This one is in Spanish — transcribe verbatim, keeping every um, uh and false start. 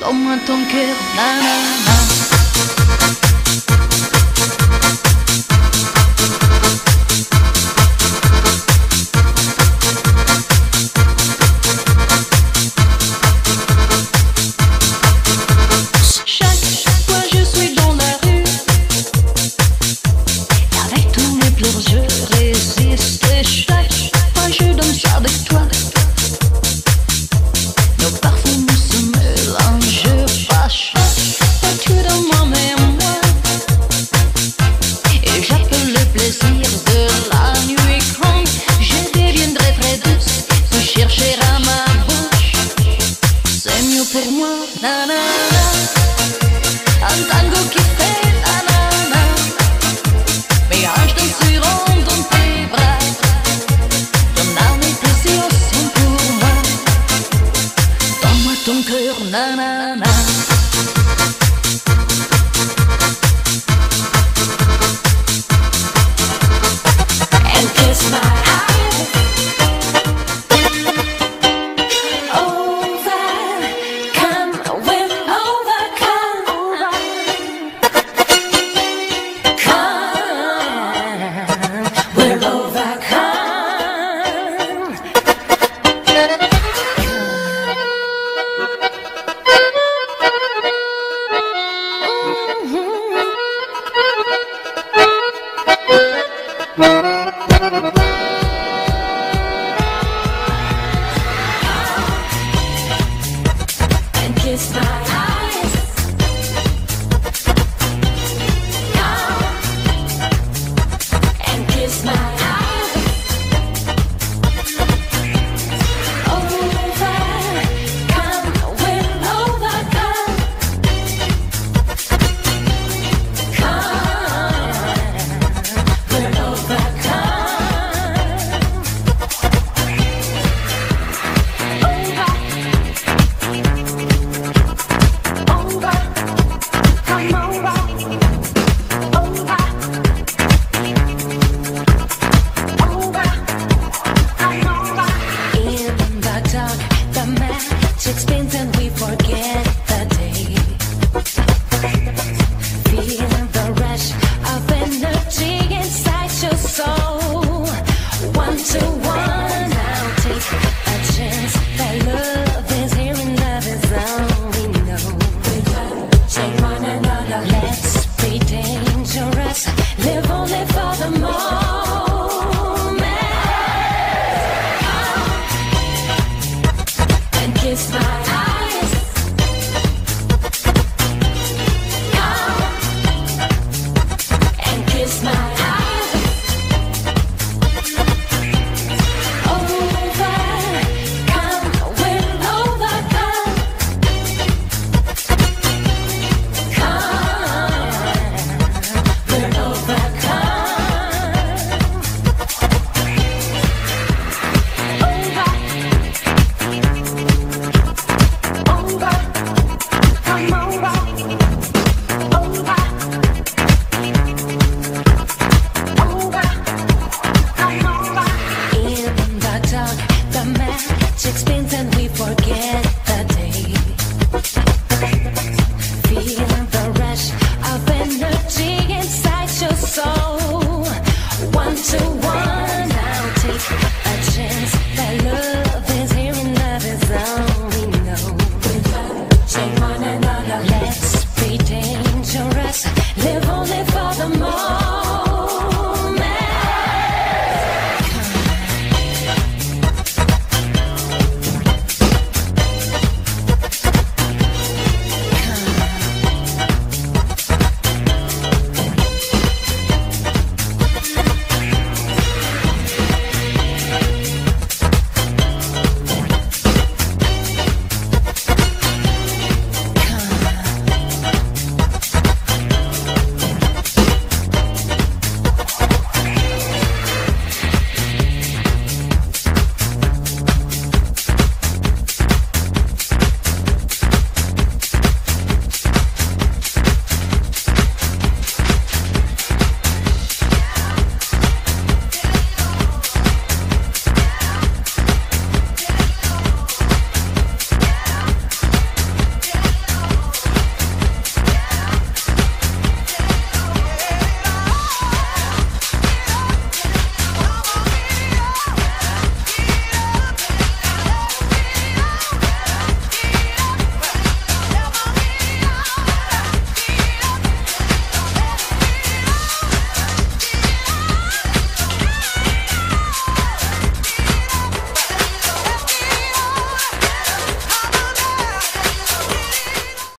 Donne-moi ton cœur, nanana. Pour moi, nanana, un tango qui fait nanana, mes hanches danseront dans tes bras, ton âme et tes yeux sont pour moi, donne-moi ton cœur, nanana. And kiss my eyes. Kiss my eyes. Come and kiss my eyes. Over, come, we'll overcome. Come, we'll overcome. It spins and we forget the day. Feel the rush of energy inside your soul. One to one, I'll take a chance. That love is here and love is all we know. We take one another. Let's be dangerous. Live only for the moment. Come and kiss my eyes.